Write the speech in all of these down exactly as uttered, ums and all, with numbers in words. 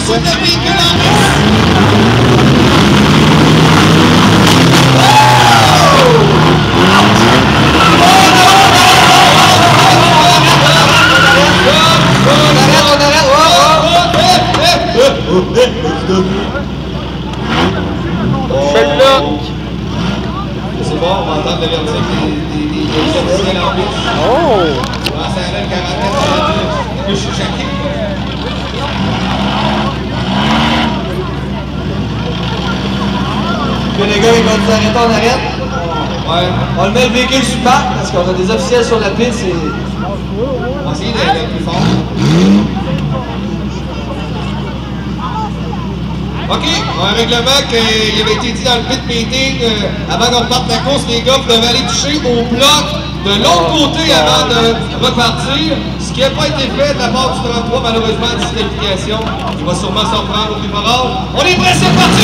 sur le véhicule en Celle-là. C'est bon, on va entendre le verdict des officiels en piste. Oh! On va s'arrêter le quarantaine, je suis choqué. Que les gars, ils vont nous arrêter, on arrête. Ouais. On le met le véhicule sur le parc parce qu'on a des officiels sur la piste. Et... On va essayer d'être plus fort. OK, un règlement qui avait été dit dans le pit meeting euh, avant qu'on reparte la course, les gars, vous devez aller toucher au bloc de l'autre côté avant de repartir. Ce qui n'a pas été fait de la part du trente-trois, malheureusement, disqualification. Il va sûrement s'en prendre au démarrage. On est prêts, c'est parti!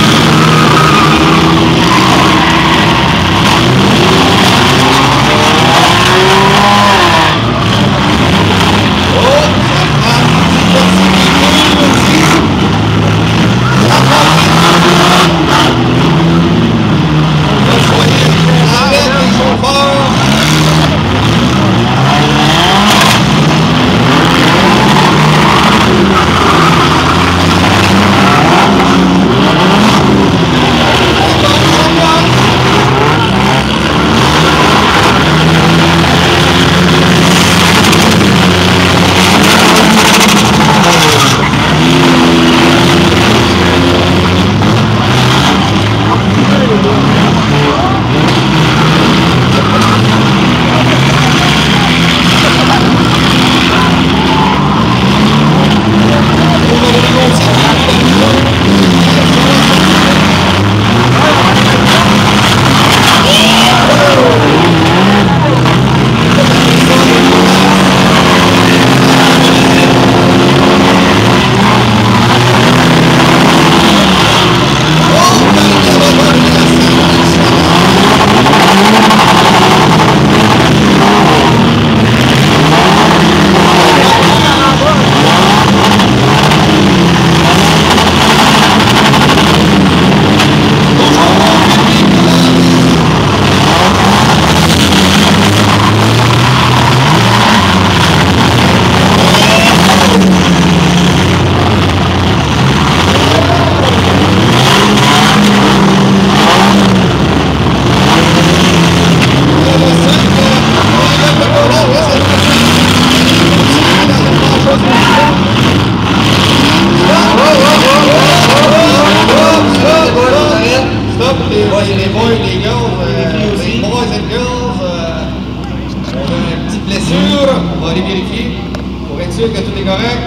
On va aller vérifier pour être sûr que tout est correct.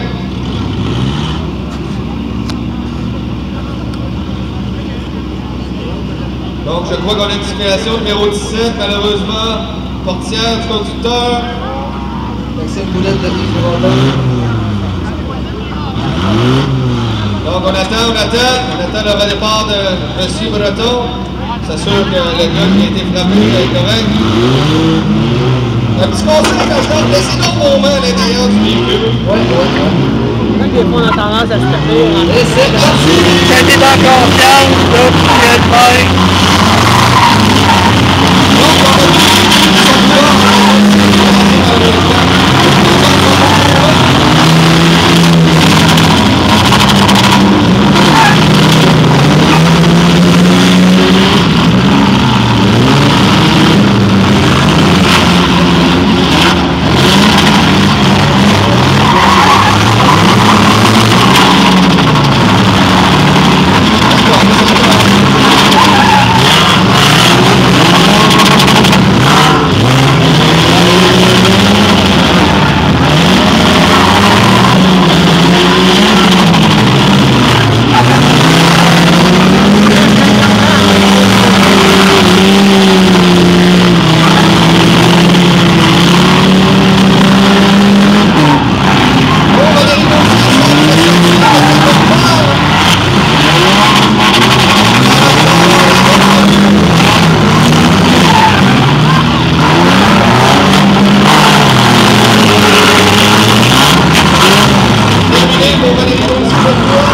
Donc, je crois qu'on a une discrimination numéro dix-sept, malheureusement, portière du conducteur. Maxime Boulette de Yves. Donc, on attend, on attend. On attend le redépart de M. Breton. S'assure que le gars qui a été frappé est correct. Un petit conseil quand je rentre, laissez donc mon main à l'intérieur du véhicule. Ouais, ouais, ouais. Même des fois, on a tendance à se taper. Et c'est parti! Quand t'es dans confiance, là, tu viens de faire. Terminé pour Valérie Gauthier.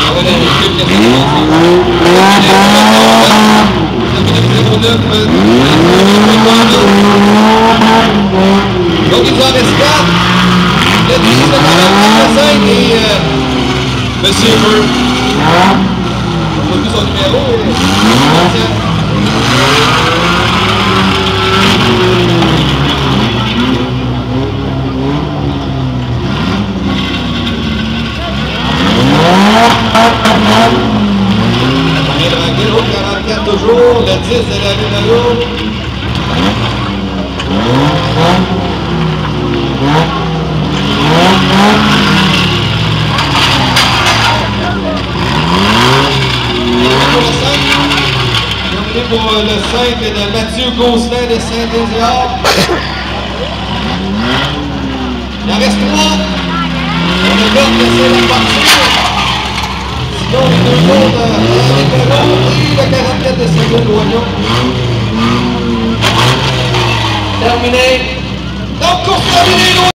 Voilà, l'équipe qui a fait zéro neuf. Donc il nous en reste quatre. Le dix, le quarante-cinq et euh, Monsieur Meur. On voit plus son numéro. Moyen tranquille, au quarante-quatre toujours, le dix de la numéro. Pour le cinq de Mathieu Gosselin de Saint-Désiard. Il en reste trois. On a l'autre laisser la partie. Sinon, les deux autres, euh, avec le long et le quarante-quatre de Saint-Denis-Loignon. Terminé. Donc, course terminée.